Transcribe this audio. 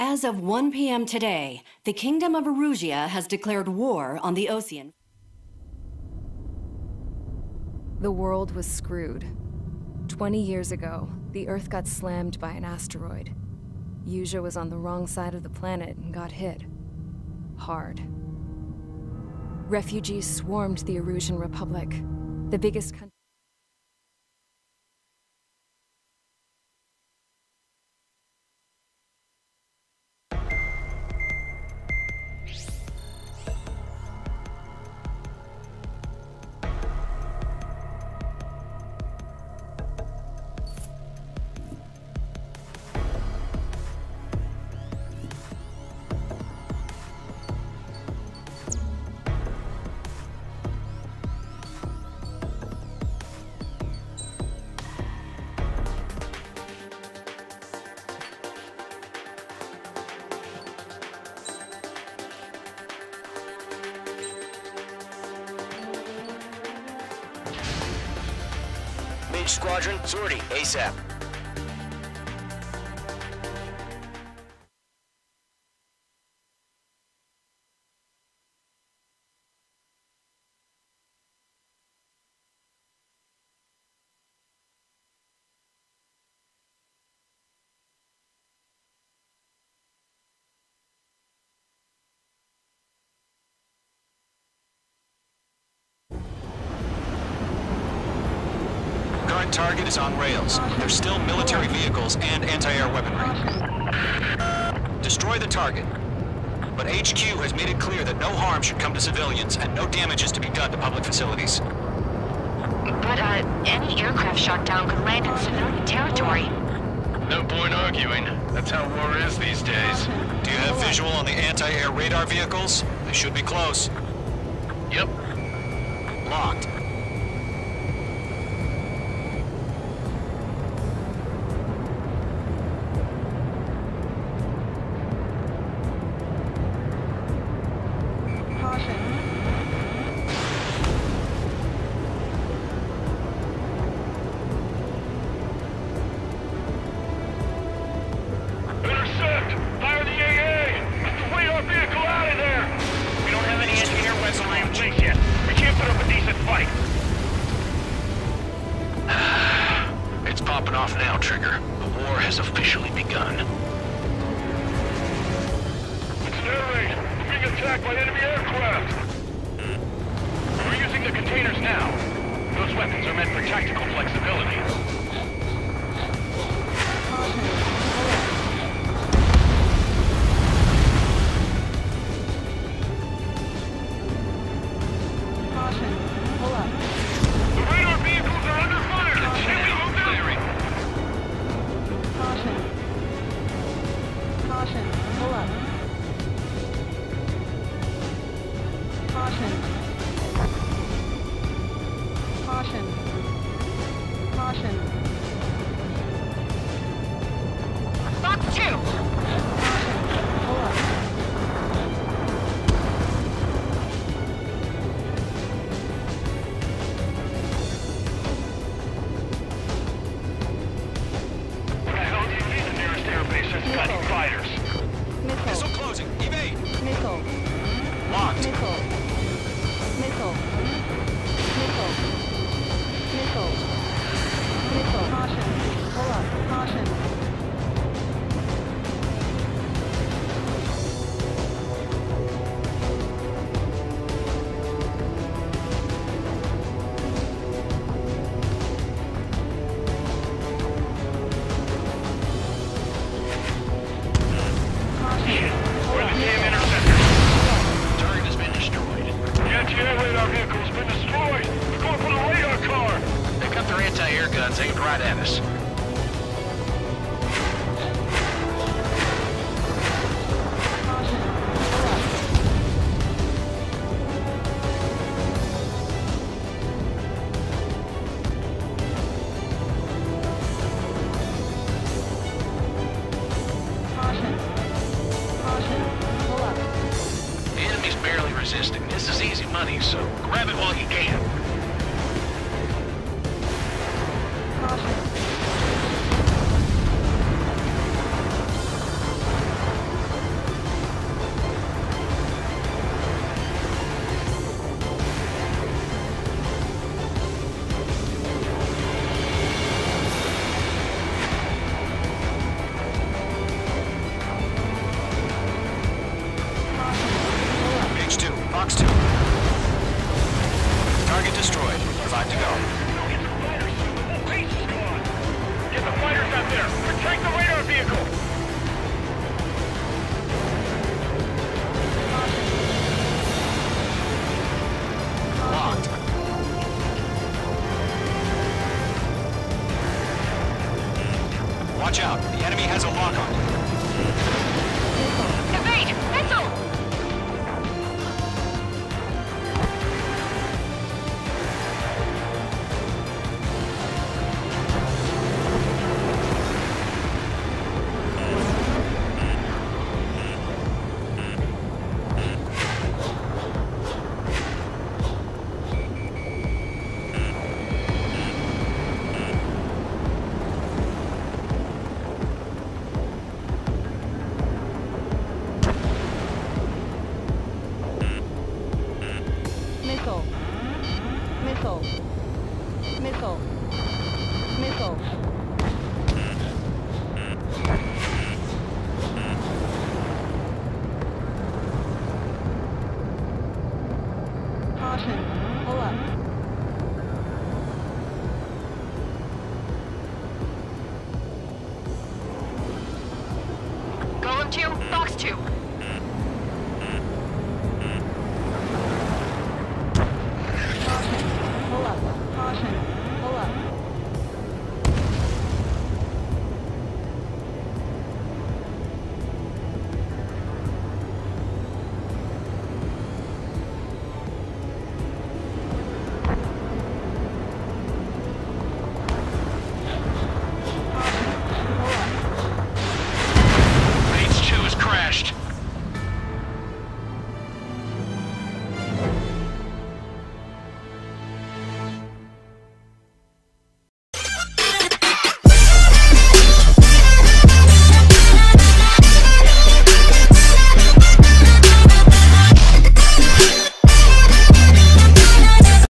As of 1 p.m. today, the Kingdom of Erusia has declared war on the Osean. The world was screwed. 20 years ago, the Earth got slammed by an asteroid. Yuja was on the wrong side of the planet and got hit. Hard. Refugees swarmed the Erusian Republic, the biggest country. Mage Squadron, sortie, ASAP. Current target is on rails. There's still military vehicles and anti-air weaponry. Destroy the target. But HQ has made it clear that no harm should come to civilians and no damage is to be done to public facilities. But, any aircraft shot down could land in civilian territory. No point arguing. That's how war is these days. Do you have visual on the anti-air radar vehicles? They should be close. Yep. Locked. Intercept! Fire the AA! Wait our vehicle out of there! We don't have any anti-air weaponry in place yet. We can't put up a decent fight. It's popping off now, Trigger. The war has officially begun. It's air raid. We're being attacked by enemy aircraft. We're using the containers now. Those weapons are meant for tactical flexibility. The radar vehicles are under fire! Can we move them? Caution, pull up. Caution. Caution. Caution. Fox 2! Pull up. What the hell do you need the nearest airbase that's got fighters? Missile. Missile closing. Evade. Missile. Locked. Missile. Missile. Missile. Missile. Missile. Caution. Pull up. Caution. Shit. We're the damn interceptors. Target has been destroyed. The anti-air radar vehicle has been destroyed. We're going for the radar car. They got their anti-air guns aimed right at us. Caution. Pull up. Caution. Caution. Pull up. The enemy's barely resisting. This is easy money, so grab it while you can. Caution. 5 to go. Get the fighters soon. The whole base is gone. Get the fighters out there. Protect the radar vehicle. Locked. Watch out. The enemy has a lock on you. Evade! Missile! Missile. Missile. Missile. Missile. Caution. Pull up. Golem 2, Fox 2. Caution. Pull up. Caution. Pull up.